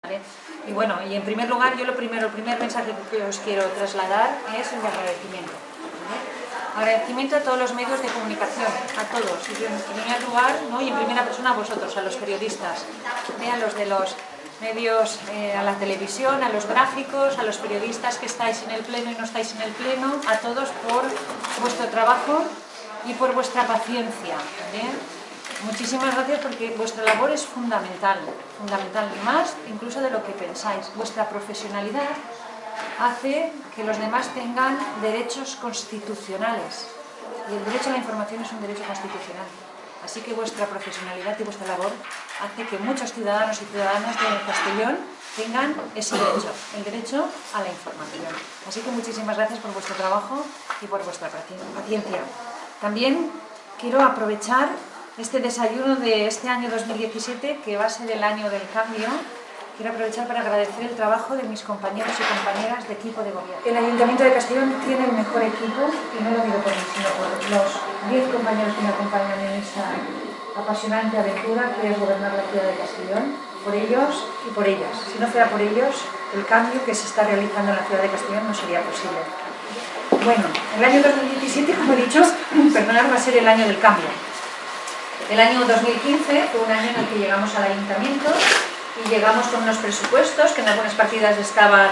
¿Vale? Y bueno, y en primer lugar, yo el primer mensaje que os quiero trasladar es el de agradecimiento. ¿Vale? Agradecimiento a todos los medios de comunicación, a todos, y en primer lugar, ¿no? Y en primera persona a vosotros, a los periodistas, a los de los medios, a la televisión, a los gráficos, a los periodistas que estáis en el pleno y no estáis en el pleno, a todos por vuestro trabajo y por vuestra paciencia. ¿Vale? Muchísimas gracias porque vuestra labor es fundamental, fundamental, más incluso de lo que pensáis. Vuestra profesionalidad hace que los demás tengan derechos constitucionales y el derecho a la información es un derecho constitucional. Así que vuestra profesionalidad y vuestra labor hace que muchos ciudadanos y ciudadanas de Castellón tengan ese derecho, el derecho a la información. Así que muchísimas gracias por vuestro trabajo y por vuestra paciencia. También quiero aprovechar este desayuno de este año 2017, que va a ser el año del cambio. Quiero aprovechar para agradecer el trabajo de mis compañeros y compañeras de equipo de gobierno. El Ayuntamiento de Castellón tiene el mejor equipo, y no lo digo por mí, sino por los 10 compañeros que me acompañan en esta apasionante aventura que es gobernar la ciudad de Castellón, por ellos y por ellas. Si no fuera por ellos, el cambio que se está realizando en la ciudad de Castellón no sería posible. Bueno, el año 2017, como he dicho, va a ser el año del cambio. El año 2015 fue un año en el que llegamos al ayuntamiento y llegamos con unos presupuestos que en algunas partidas estaban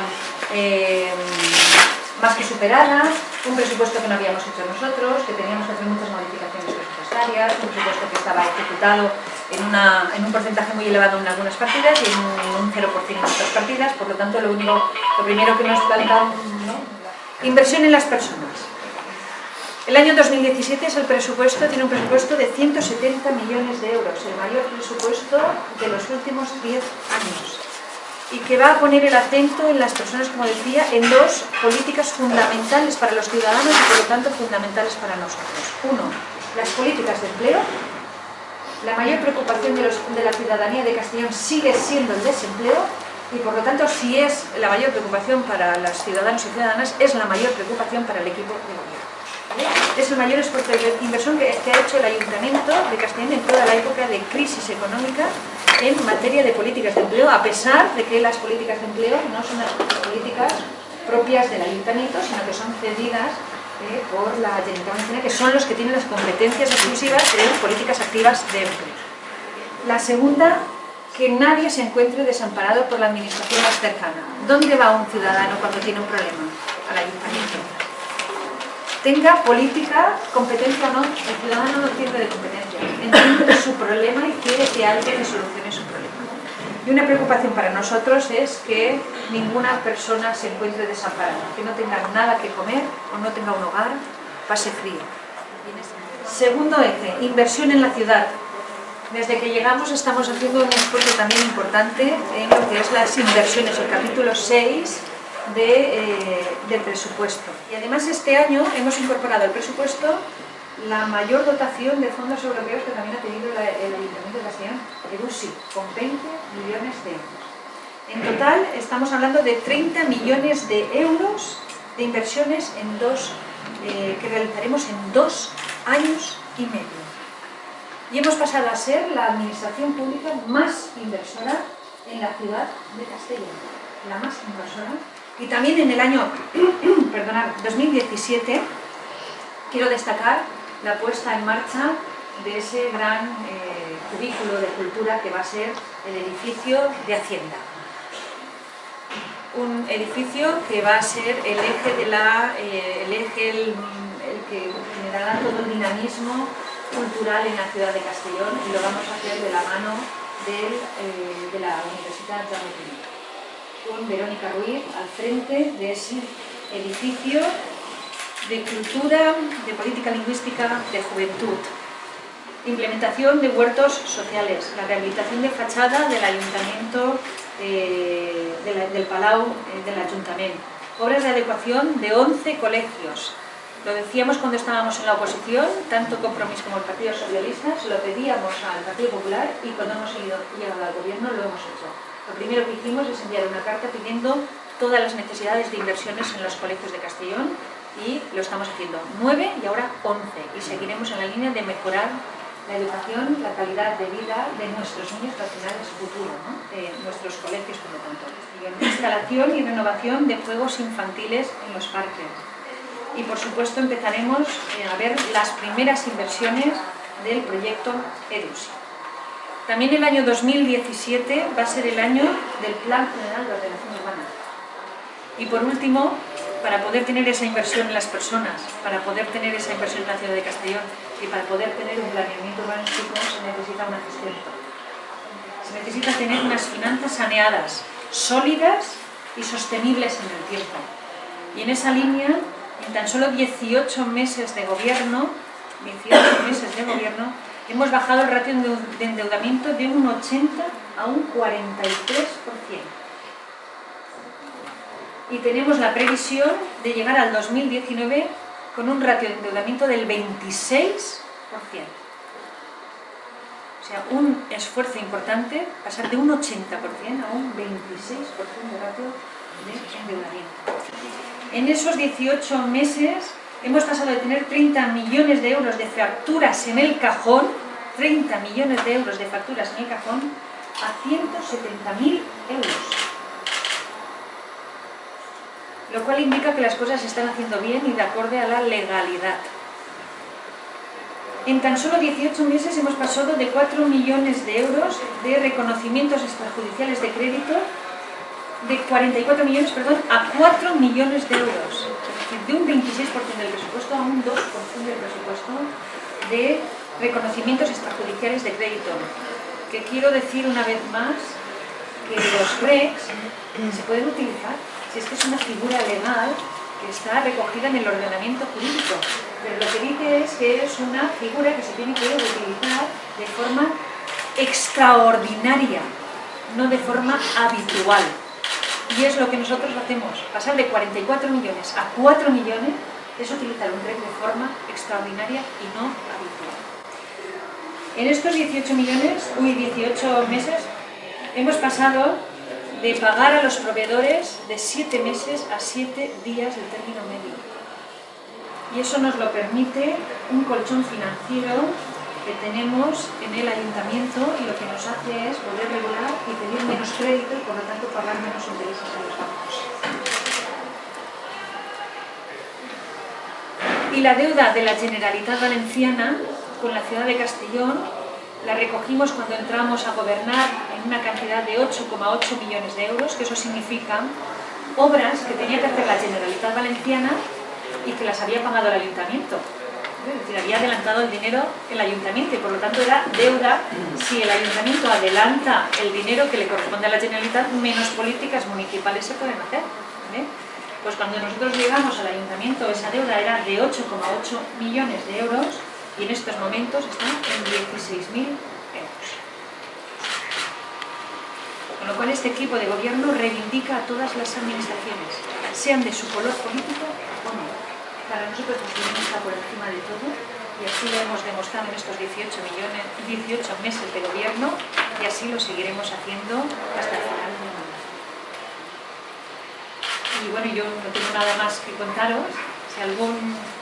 más que superadas, un presupuesto que no habíamos hecho nosotros, que teníamos que hacer muchas modificaciones presupuestarias, un presupuesto que estaba ejecutado en un porcentaje muy elevado en algunas partidas y en un 0% en otras partidas. Por lo tanto, lo primero que nos plantan, ¿no? Inversión en las personas. El año 2017 tiene un presupuesto de 170 millones de euros, el mayor presupuesto de los últimos 10 años. Y que va a poner el acento en las personas, como decía, en dos políticas fundamentales para los ciudadanos y por lo tanto fundamentales para nosotros. Uno, las políticas de empleo. La mayor preocupación de la ciudadanía de Castellón sigue siendo el desempleo y por lo tanto, si es la mayor preocupación para los ciudadanos y ciudadanas, es la mayor preocupación para el equipo de gobierno. Es el mayor esfuerzo de inversión que ha hecho el Ayuntamiento de Castellón en toda la época de crisis económica en materia de políticas de empleo, a pesar de que las políticas de empleo no son las políticas propias del Ayuntamiento, sino que son cedidas por la Generalitat Valenciana, que son los que tienen las competencias exclusivas de políticas activas de empleo. La segunda, que nadie se encuentre desamparado por la administración más cercana. ¿Dónde va un ciudadano cuando tiene un problema? Al Ayuntamiento. Tenga política, competencia o no, el ciudadano no entiende de competencia, entiende su problema y quiere que alguien le solucione su problema. Y una preocupación para nosotros es que ninguna persona se encuentre desamparada, que no tenga nada que comer o no tenga un hogar, pase frío. Segundo eje, inversión en la ciudad. Desde que llegamos estamos haciendo un esfuerzo también importante en lo que es las inversiones, el capítulo 6, del presupuesto. Y además este año hemos incorporado al presupuesto la mayor dotación de fondos europeos que también ha tenido el Ayuntamiento de Castellón, EDUSI, con 20 millones de euros. En total estamos hablando de 30 millones de euros de inversiones que realizaremos en 2 años y medio. Y hemos pasado a ser la administración pública más inversora en la ciudad de Castellón, la más inversora. Y también en el año 2017 quiero destacar la puesta en marcha de ese gran cubículo de cultura que va a ser el edificio de Hacienda. Un edificio que va a ser el que generará todo el dinamismo cultural en la ciudad de Castellón y lo vamos a hacer de la mano de la Universidad de Madrid, con Verónica Ruiz al frente de ese edificio de cultura, de política lingüística, de juventud. Implementación de huertos sociales, la rehabilitación de fachada del Ayuntamiento, del Palau del Ayuntamiento. Obras de adecuación de 11 colegios. Lo decíamos cuando estábamos en la oposición, tanto Compromís como el Partido Socialista, se lo pedíamos al Partido Popular y cuando hemos llegado al gobierno lo hemos hecho. Lo primero que hicimos es enviar una carta pidiendo todas las necesidades de inversiones en los colegios de Castellón y lo estamos haciendo. 9 y ahora 11 y seguiremos en la línea de mejorar la educación, la calidad de vida de nuestros niños, que al final es futuro, ¿no? De nuestros colegios, por lo tanto. Instalación y renovación de juegos infantiles en los parques. Y por supuesto empezaremos a ver las primeras inversiones del proyecto EDUSI. También el año 2017 va a ser el año del Plan General de Ordenación Urbana. Y por último, para poder tener esa inversión en las personas, para poder tener esa inversión en la ciudad de Castellón y para poder tener un planeamiento urbanístico se necesita una gestión. Se necesita tener unas finanzas saneadas, sólidas y sostenibles en el tiempo. Y en esa línea, en tan solo 18 meses de gobierno, hemos bajado el ratio de endeudamiento de un 80 a un 43%. Y tenemos la previsión de llegar al 2019 con un ratio de endeudamiento del 26%. O sea, un esfuerzo importante, pasar de un 80% a un 26% de ratio de endeudamiento. En esos 18 meses hemos pasado de tener 30 millones de euros de facturas en el cajón, 30 millones de euros de facturas en el cajón, a 170.000 euros. Lo cual indica que las cosas se están haciendo bien y de acorde a la legalidad. En tan solo 18 meses hemos pasado de 4 millones de euros de reconocimientos extrajudiciales de crédito, de 44 millones, perdón, a 4 millones de euros. Es decir, de un 26% del presupuesto a un 2% del presupuesto de reconocimientos extrajudiciales de crédito. Que quiero decir una vez más que los RECs se pueden utilizar. Si es que es una figura legal que está recogida en el ordenamiento jurídico, pero lo que dice es que es una figura que se tiene que utilizar de forma extraordinaria, no de forma habitual. Y es lo que nosotros hacemos, pasar de 44 millones a 4 millones es utilizar un REC de forma extraordinaria y no habitual. En estos 18 meses hemos pasado de pagar a los proveedores de 7 meses a 7 días del término medio. Y eso nos lo permite un colchón financiero que tenemos en el ayuntamiento y lo que nos hace es poder regular y pedir menos crédito y por lo tanto pagar menos intereses a los bancos. Y la deuda de la Generalitat Valenciana con la ciudad de Castellón la recogimos cuando entramos a gobernar en una cantidad de 8,8 millones de euros, que eso significa obras que tenía que hacer la Generalitat Valenciana y que las había pagado el ayuntamiento. Es decir, había adelantado el dinero el ayuntamiento y por lo tanto era deuda. Si el ayuntamiento adelanta el dinero que le corresponde a la Generalitat, menos políticas municipales se pueden hacer. Pues cuando nosotros llegamos al ayuntamiento, esa deuda era de 8,8 millones de euros y en estos momentos está en 16.000 euros. Con lo cual este equipo de gobierno reivindica a todas las administraciones, sean de su color político o no. Para nosotros Castellón está por encima de todo y así lo hemos demostrado en estos 18 meses de gobierno y así lo seguiremos haciendo hasta el final del mandato. Y bueno, yo no tengo nada más que contaros. Si algún